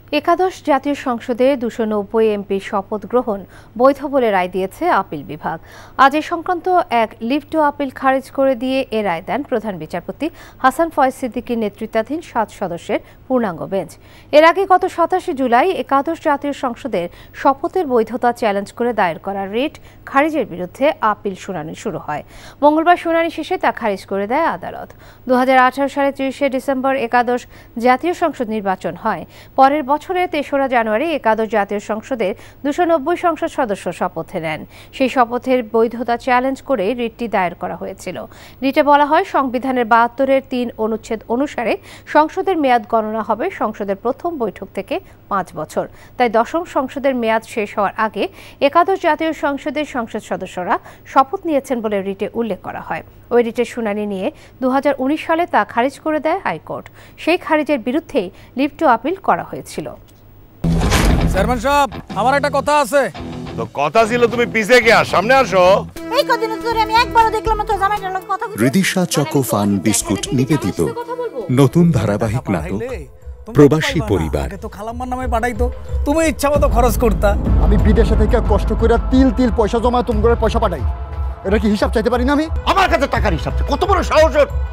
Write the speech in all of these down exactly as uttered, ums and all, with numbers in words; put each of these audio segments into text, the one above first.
একাদশ জাতীয় সংসদে দুশো নব্বই এমপির শপথ গ্রহণ বৈধ বলে রায় দিয়েছে আপিল বিভাগ। আজ এ সংক্রান্ত এক লিভ টু আপিল খারিজ করে দিয়ে এ রায় দেন প্রধান বিচারপতি হাসান ফয়েজ সিদ্দিকীর নেতৃত্বাধীন সাত সদস্যের পূর্ণাঙ্গ বেঞ্চ। এর আগে গত সাতাশে জুলাই একাদশ জাতীয় সংসদের শপথের বৈধতা চ্যালেঞ্জ করে দায়ের করা রিট খারিজের বিরুদ্ধে আপিল শুনানি শুরু হয়। মঙ্গলবার শুনানি শেষে তা খারিজ করে দেয় আদালত। দু হাজার আঠারো সালে ত্রিশে ডিসেম্বর একাদশ জাতীয় সংসদ নির্বাচন হয়। পরের বছরের তেসরা জানুয়ারি একাদশ জাতীয় সংসদের দুশো নব্বই সংসদ সদস্য শপথ নেন। সেই শপথের বৈধতা চ্যালেঞ্জ করে রিটটি দায়ের করা হয়েছিল। রিটে বলা হয়, সংবিধানের বাহাত্তরের তিন অনুচ্ছেদ অনুসারে সংসদের মেয়াদ গণনা হবে সংসদের প্রথম বৈঠক থেকে পাঁচ বছর। তাই দশম সংসদের মেয়াদ শেষ হওয়ার আগে একাদশ জাতীয় সংসদের সংসদ সদস্যরা শপথ নিয়েছেন বলে রিটে উল্লেখ করা হয়। ওই রিটের শুনানি নিয়ে দু হাজার উনিশ সালে তা খারিজ করে দেয় হাইকোর্ট। সেই খারিজের বিরুদ্ধেই লিভ টু আপিল করা হয়েছিল। চেয়ারম্যান সাহেব, আমার একটা কথা আছে। তো কথা ছিল তুমি পিছে গিয়া সামনে আসো। এই কদিন ধরে আমি একবারও দেখলাম না তো জামাইটার লগে কথা বলতে। রিদিশা চকো ফান বিস্কুট নিবেদিত নতুন ধারাবাহিক নাটক প্রবাসী পরিবার। তো খালাম্মার নামে পাঠাইতো, তুমি ইচ্ছামতো খরচ করতা। আমি বিদেশে থেকে কষ্ট করে তিল তিল পয়সা জমায় তোমার পয়সা পাঠাই। এটা কি হিসাব চাইতে পারি না আমি? আমার কাছে টাকার হিসাব কত বড় সাহস!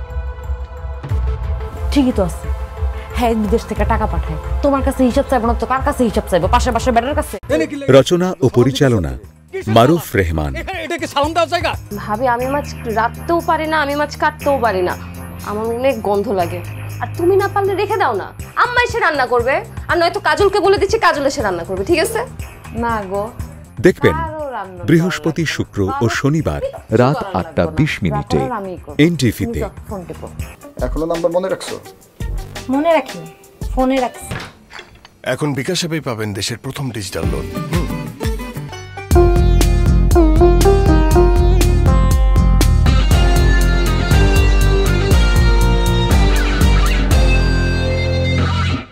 ঠিকই তো আছে, হ্যাঁ বিদেশ থেকে টাকা পাঠায়। তোমার কাছে হিসাব চাইবো না তো কার কাছে হিসাব চাইবো? পাশে পাশে বেটার কাছে। রচনা ও পরিচালনা মারুফ রেহমান। এটা কি সালাম দেওয়ার জায়গা? ভাবি, আমি মাছ রাখতেও পারি না, আমি মাছ কাটতেও পারি না, আমার অনেক গন্ধ লাগে। আর তুমি না পারলে রেখে দাও না, আম্মা এসে রান্না করবে। আর নয়তো কাজলকে বলে দিচ্ছি, কাজল এসে রান্না করবে, ঠিক আছে? না গো, দেখবেন বৃহস্পতি, শুক্র ও শনিবার রাত আটটা বিশ মিনিটে এনটিভিতে। এখনো নাম্বার মনে রাখছো? মনে রাখিনি, ফোনে রাখছি। এখন বিকাশ অ্যাপে পাবেন দেশের প্রথম ডিজিটাল লোন।